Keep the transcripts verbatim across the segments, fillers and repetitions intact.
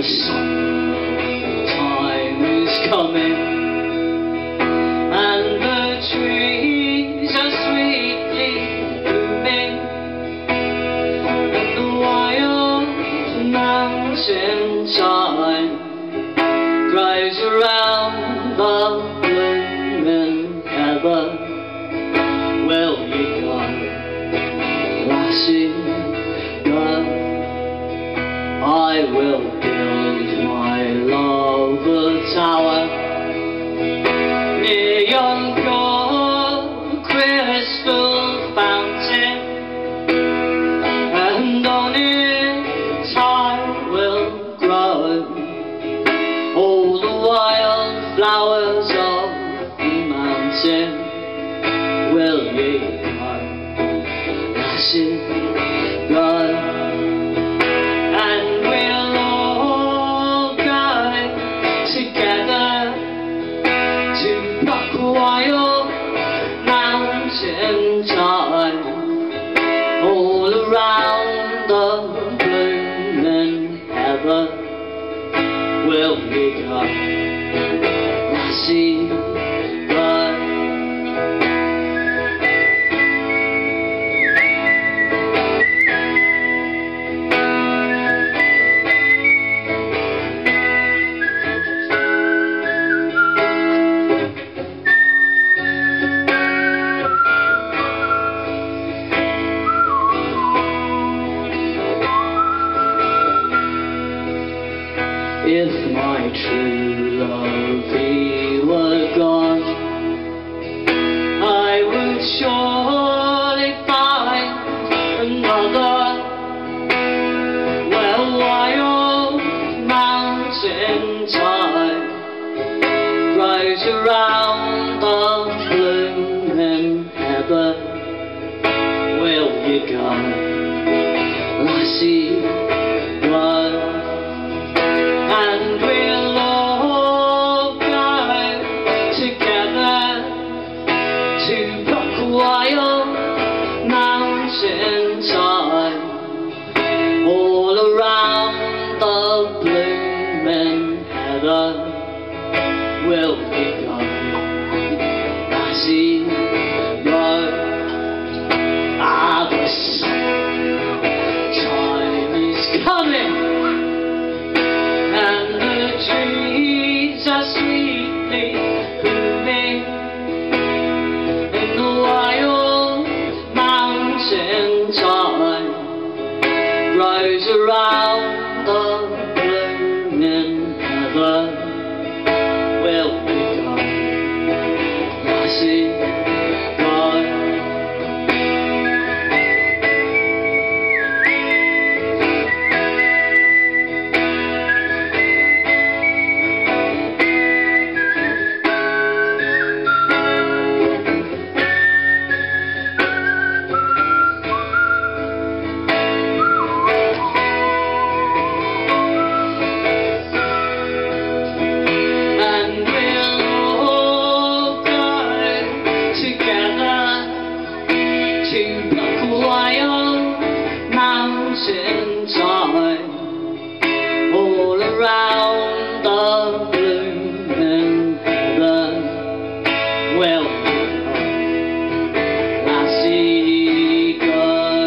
The summertime is coming, and the trees are sweetly blooming, and the wild mountain thyme grows around the blooming heather. Will you go, Lassie, go? I will build my love a tower near yonder crystal fountain, and on it I will grow all the wild flowers of the mountain. Will ye go, Lassie, go? Time all around the blooming heather. Will we go, Lassie, go? If my true love he were gone, I would surely find another, where wild mountain thyme grows around the blooming heather. Will you go, Lassie, go? And we'll all go together to pluck wild mountain thyme all around the blooming heather. Will we go, Lassie, go? Ah, the summertime is coming, and the trees are sweetly blooming, and the wild mountain thyme grows around the blooming heather. Will we go, Lassie, go? Mountain thyme all around the blooming heather. Will you go, Lassie, go?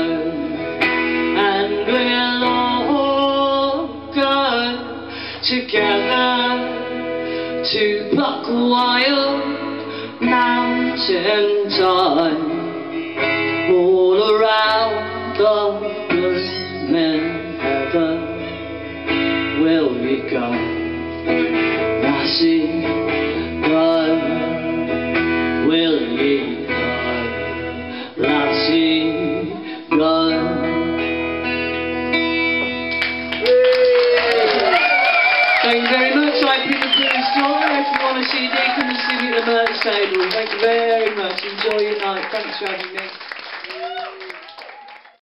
And we'll all go together to pluck wild mountain thyme all around the blooming heather. Will we go, Lassie, go? Will ye go, Lassie, go? Thank you very much. I'm Peter Please John. If you want to see Deacon and see me at the merch table, thank you very much. Enjoy your night. Thanks for having me.